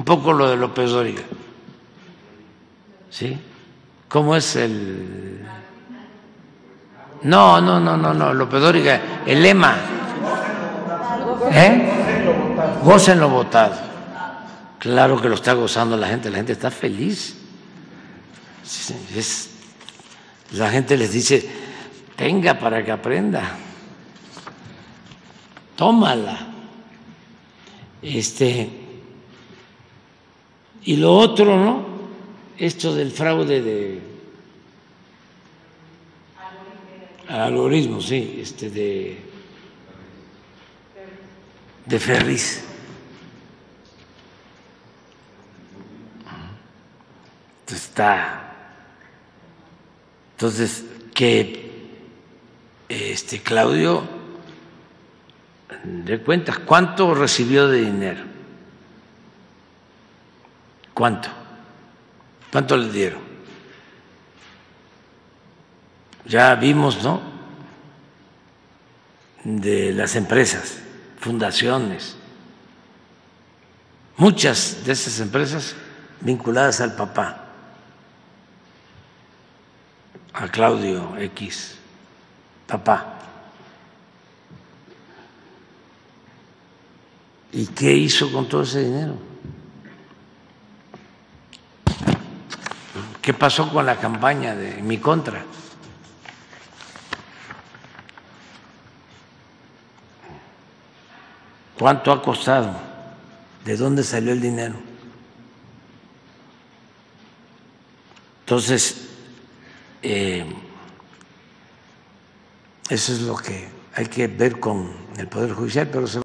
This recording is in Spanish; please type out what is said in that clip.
un poco lo de López Dóriga. ¿Sí? ¿Cómo es el...? No, López Dóriga, el lema. Gocen lo votado. Claro que lo está gozando la gente está feliz. La gente les dice, tenga para que aprenda, tómala. Y lo otro, ¿no? Esto del fraude de algoritmo, sí, de Ferriz. Entonces, que Claudio dé cuentas cuánto recibió de dinero, cuánto le dieron. Ya vimos, ¿no?, de las empresas, fundaciones, muchas de esas empresas vinculadas al papá, a Claudio X, papá. ¿Y qué hizo con todo ese dinero? ¿Qué pasó con la campaña de en mi contra? ¿Cuánto ha costado? ¿De dónde salió el dinero? Entonces, eso es lo que hay que ver con el Poder Judicial, pero